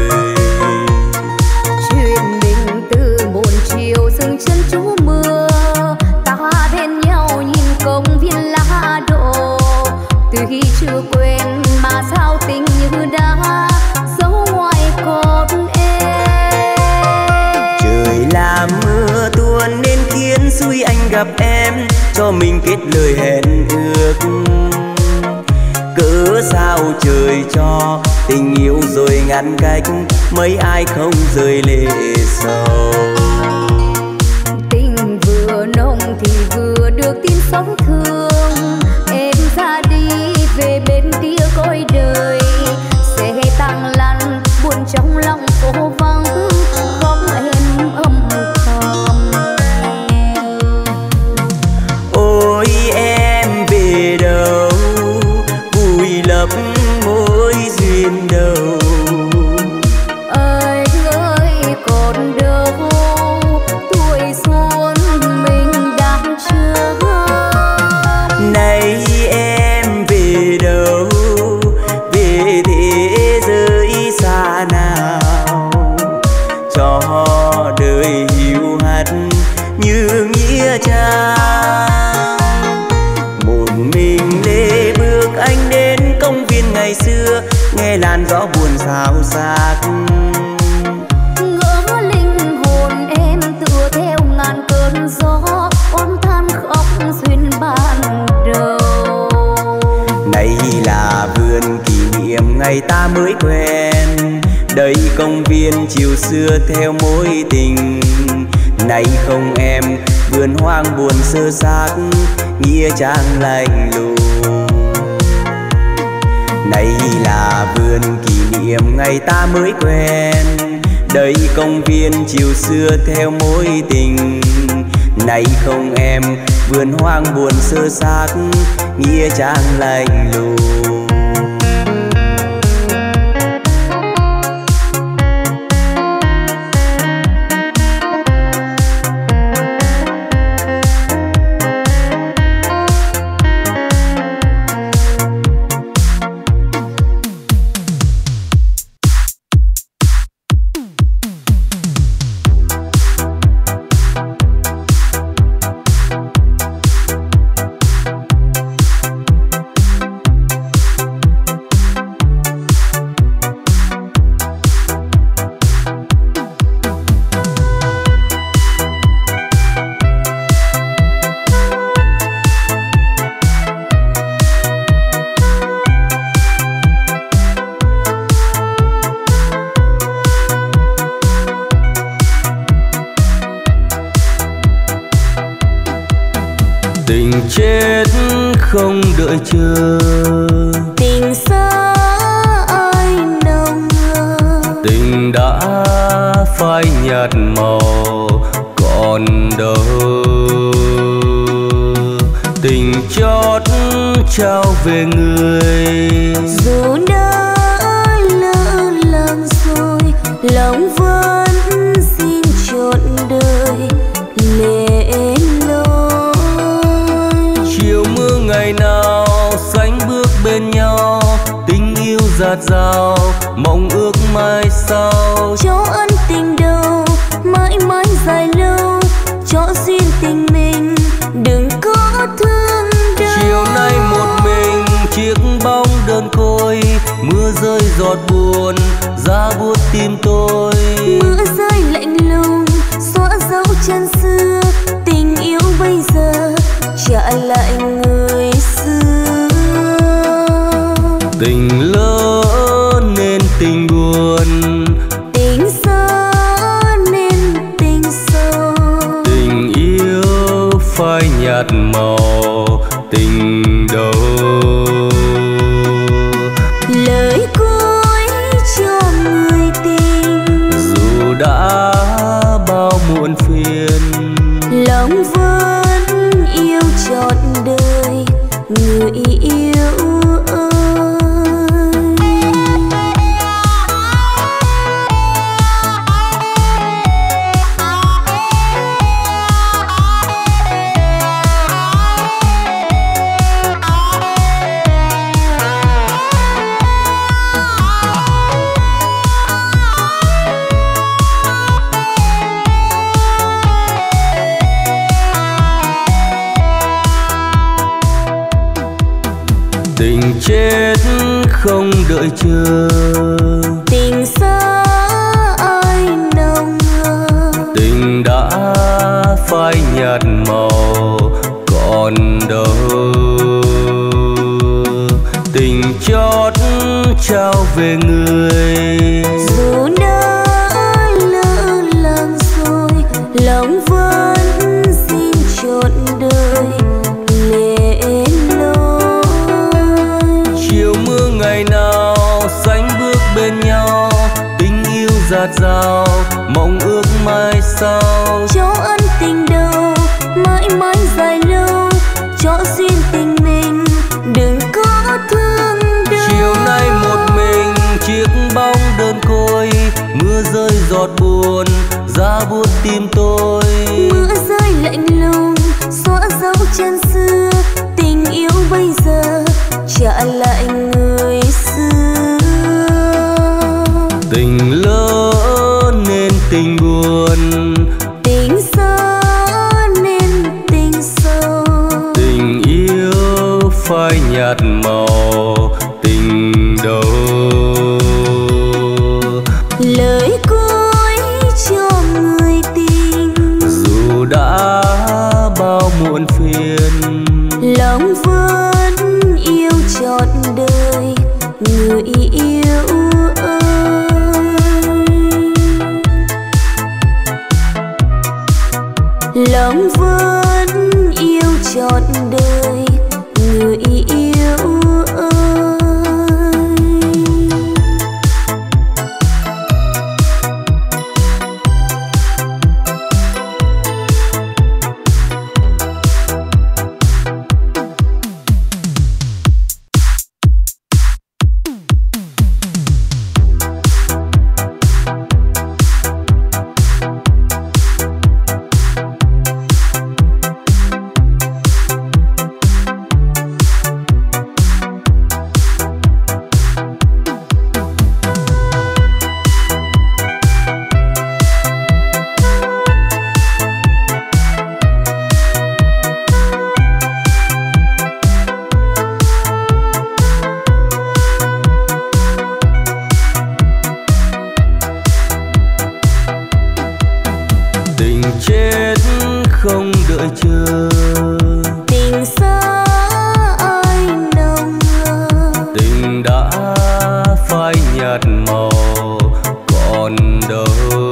A: Chuyện mình từ một chiều dừng chân trú mưa, ta bên nhau nhìn công viên lá đổ. Tuy chưa quên mà sao tình như đã giấu ngoài cốt em.
C: Trời làm mưa tuôn nên khiến xui anh gặp em, cho mình kết lời hẹn ước. Cớ sao trời cho tình yêu rồi ngăn cách, mấy ai không rơi lệ sầu.
A: Tình vừa nồng thì vừa được tin xót thương, em ra đi về bên kia cõi đời. Sẽ tăng lăn buồn trong lòng cô vắng, khóc em âm thầm.
C: Ôi em về đâu, vùi lấp mối duyên đầu.
A: Ơi ơi còn đâu, tuổi xuân mình đang chờ.
C: Này em về đâu, về thế giới xa làn gió buồn xao xạc.
A: Ngỡ linh hồn em tựa theo ngàn cơn gió oán than khóc duyên ban đầu.
C: Này là vườn kỷ niệm ngày ta mới quen, đây công viên chiều xưa theo mối tình. Này không em, vườn hoang buồn sơ xác, nghĩa trang lạnh lùng. Này là vườn kỷ niệm ngày ta mới quen, đây công viên chiều xưa theo mối tình. Này không em, vườn hoang buồn sơ xác, nghĩa trang lạnh lùng.
B: Tình chết không đợi chờ,
A: Tình xa ai nồng ngờ,
B: tình đã phai nhạt màu còn đâu. Tình chót trao về người,
A: dù đã lỡ làng rồi lòng vẫn xin trọn đời lệ lối.
B: chiều mưa ngày nào sánh bước bên nhau, tình yêu dạt dào mong ước mai sau.
A: Cho ân tình đầu mãi mãi dài lâu, cho duyên tình mình đừng có thương đau.
B: Chiều nay một mình chiếc bóng đơn côi, mưa rơi giọt buồn giá buốt tim tôi.
A: Mưa rơi lạnh lùng xóa dấu chân xưa, tình yêu bây giờ trả lại người xưa.
B: Tình lỡ nên tình buồn,
A: Tình xa nên tình sâu,
B: tình yêu phai nhạt màu tình đâu.
A: lời cuối cho người tình,
B: Dù đã bao muộn phiền,
A: lòng vẫn yêu trọn đời người yêu ơi.
B: tình chết không đợi chờ,
A: Tình xa ai nồng ngờ,
B: tình đã phai nhạt màu còn đâu. Tình chót trao về người,
A: dù đã lỡ làng rồi lòng vẫn xin trọn đời lệ lối.
B: chiều mưa ngày nào sánh bước bên nhau, tình yêu dạt dào mong ước mai sau.
A: Cho ân tình đầu mãi mãi dài lâu, cho duyên tình mình đừng có thương đau.
B: Chiều nay một mình chiếc bóng đơn côi, mưa rơi giọt buồn giá buốt tim tôi.
A: Mưa rơi lạnh lùng xóa dấu chân xưa, tình yêu bây giờ trả lại người xưa.
B: Tình lỡ nên tình buồn,
A: Tình xa nên tình sâu,
B: tình yêu phai nhạt màu tình đâu.
A: lòng vẫn yêu trọn đời người yêu ơi.
B: Chết không đợi chờ,
A: tình xa ai nồng ngờ,
B: tình đã phai nhạt màu còn đâu.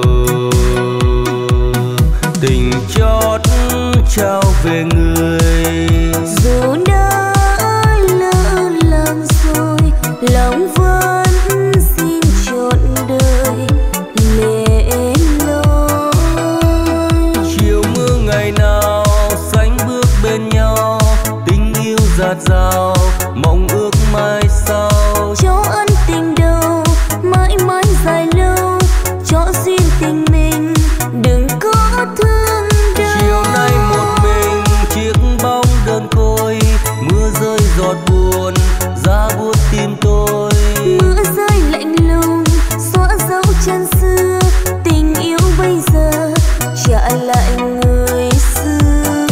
B: Tình chót trao về người,
A: dù đã lỡ làng rồi lòng vẫn xin trọn đời lệ lối.
B: Chiều mưa ngày nào sánh bước bên nhau, tình yêu dạt dào mong ước mai sau.
A: Cho ân tình đầu mãi mãi dài lâu, cho duyên tình mình đừng có thương đau.
B: Chiều nay một mình chiếc bóng đơn côi, mưa rơi giọt buồn ra buốt tim tôi.
A: Mưa rơi lạnh lùng xóa dấu chân xưa, tình yêu bây giờ trả lại người xưa.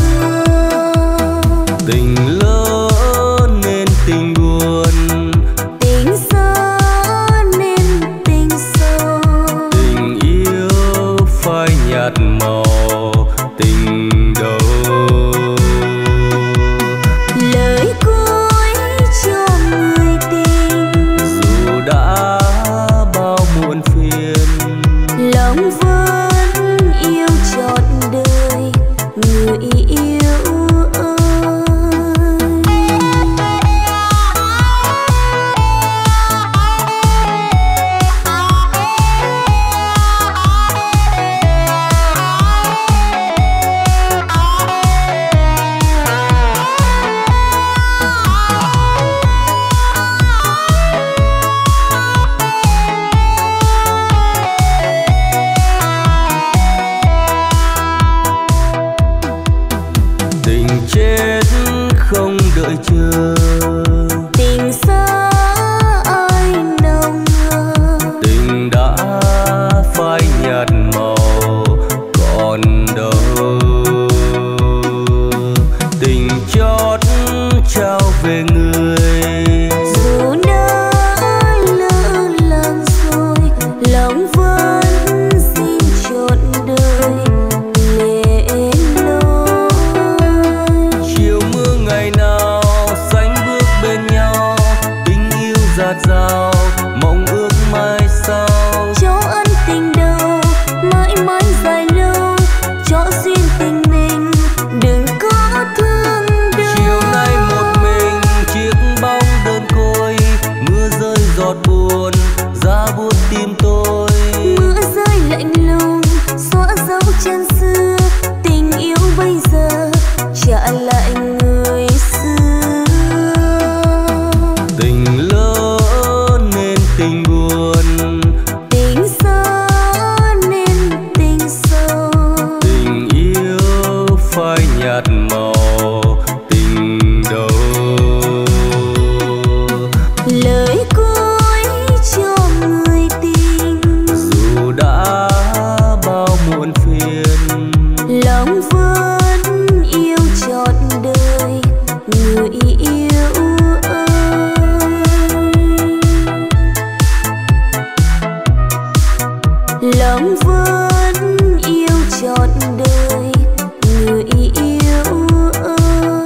B: Tình lỡ nên tình buồn,
A: Tình xa nên tình sâu,
B: tình yêu phai nhạt màu tình đâu.
A: lời cuối cho người tình,
B: Dù đã bao muộn phiền,
A: lòng vẫn yêu trọn đời người yêu ơi.
B: tình chết không đợi chờ,
A: Tình xa ai nồng ngờ,
B: tình đã phai nhạt màu còn đâu. Tình chót trao về người,
A: dù đã lỡ làng rồi lòng vẫn xin trọn đời lệ lối.
B: chiều mưa ngày nào sánh bước bên nhau, tình yêu dạt dào mong ước mai sau.
A: Cho ân tình đầu mãi mãi dài lâu, cho duyên tình mình đừng có thương đau.
B: Chiều nay một mình chiếc bóng đơn côi, mưa rơi giọt buồn ra buốt tim tôi.
A: Mưa rơi lạnh lùng xóa dấu chân xưa, tình yêu bây giờ trả lại người xưa.
B: Tình lỡ nên tình buồn,
A: Tình xa nên tình sâu,
B: tình yêu phai nhạt màu tình đâu.
A: lời cuối cho người tình,
B: Dù đã bao muộn phiền,
A: lòng vẫn yêu trọn đời người yêu ơi. Lòng vẫn yêu trọn đời người yêu ơi.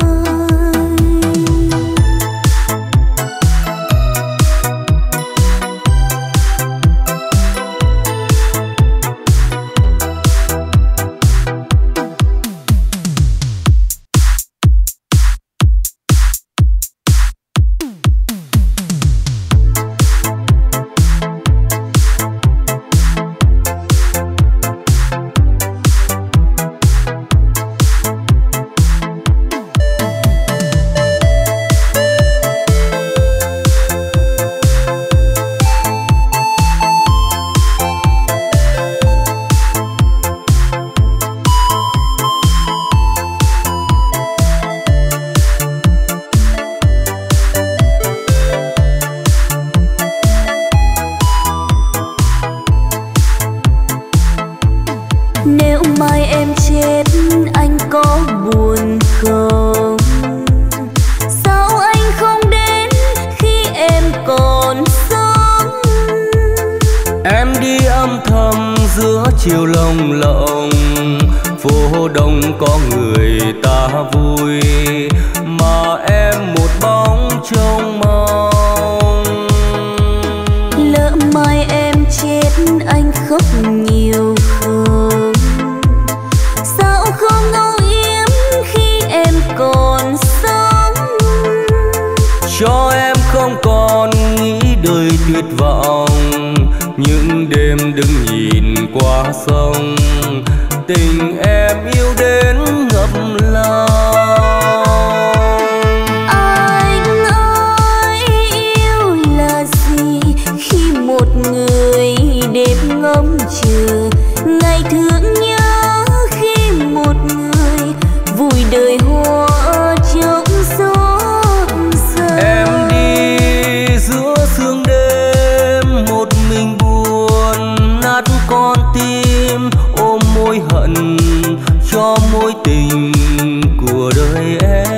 A: Nếu mai em chết anh có buồn không? Sao anh không đến khi em còn sống?
B: Em đi âm thầm giữa chiều lồng lộng, phố đông có người ta vui mà em một bóng trông mong.
A: Lỡ mai em chết anh khóc nhiều không? Sao không âu yếm khi em còn sống?
B: Cho em không còn nghĩ đời tuyệt vọng, những đêm đứng nhìn qua sông, tình em yêu đến ngập lòng.
A: Anh ơi, yêu là gì khi một người đêm ngóng chờ ngày thương nhớ, khi một người vui đời hoa trong gió giờ.
B: Em đi giữa sương đêm một mình buồn nát con tim, ôm môi hận cho mối tình của đời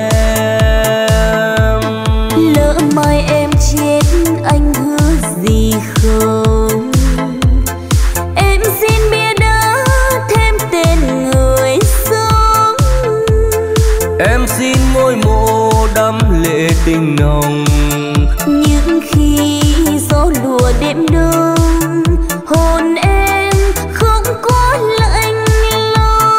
B: em.
A: Lỡ mai em chết anh hứa gì không? Em xin bia đá thêm tên người sống.
B: Em xin ngôi mộ đắm lệ tình nồng,
A: Nhưng khi gió lùa đêm đông, hồn em không có lạnh lùng.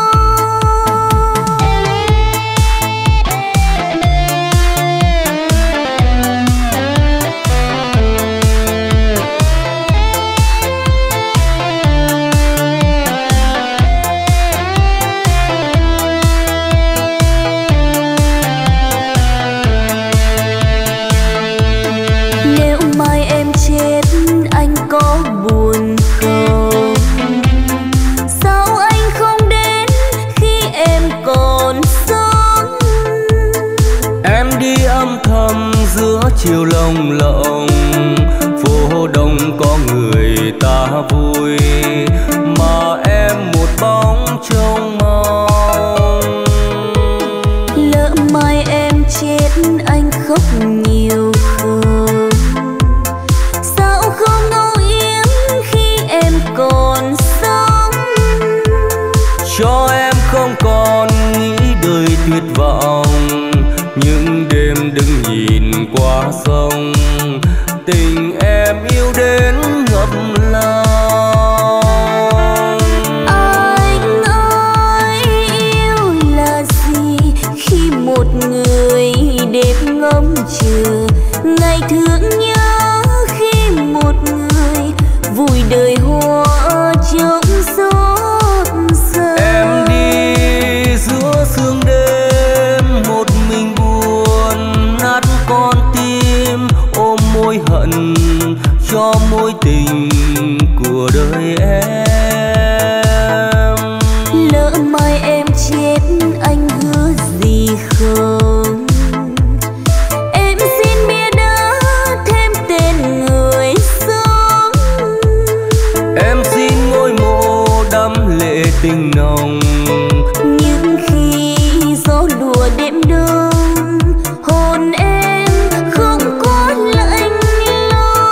A: Nếu mai em chết anh có buồn không? Sao anh không đến khi em còn sống?
B: em đi âm thầm giữa chiều lồng lộng, phố đông có người ta vui mà em một bóng trông mong.
A: Lỡ mai em chết anh khóc nhiều không? Sao không âu yếm khi em còn sống?
B: Cho em không còn nghĩ đời tuyệt vọng, những đêm đứng nhìn qua sông, tình em yêu đến ngập lòng.
A: Anh ơi, yêu là gì khi một người đêm ngóng chờ ngày thương nhớ, khi một người vui đời hoa trong gió giờ.
B: Em đi giữa sương đêm một mình buồn nát con tim, ôm môi hận cho mối tình của đời em.
A: Lỡ mai em chết anh hứa gì không? Em xin bia đá thêm tên người sống.
B: Em xin ngôi mộ đắm lệ tình nồng,
A: Nhưng khi gió lùa đêm đông, hồn em không có lạnh lùng.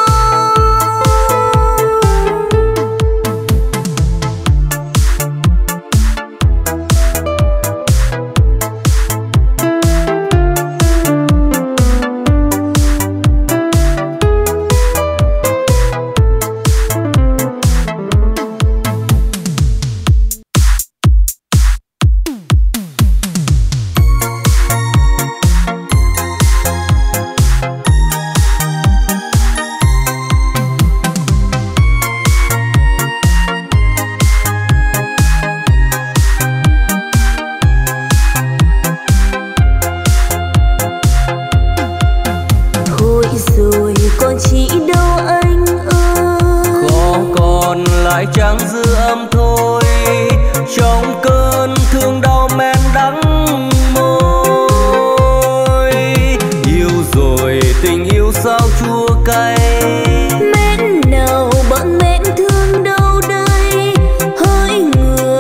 A: Thôi rồi còn chỉ đâu anh ơi,
B: khó còn lại chẳng dư âm thôi, trong cơn thương đau men đắng môi. Yêu rồi tình yêu sao chua cay,
A: mến nào bằng mến thương đâu đây, hỡi người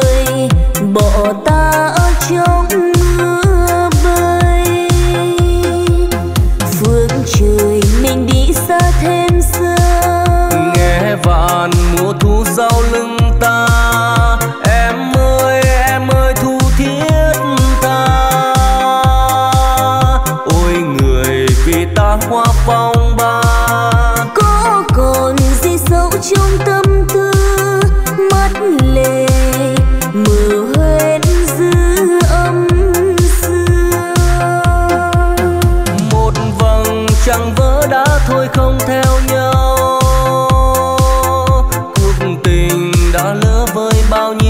B: bao nhiêu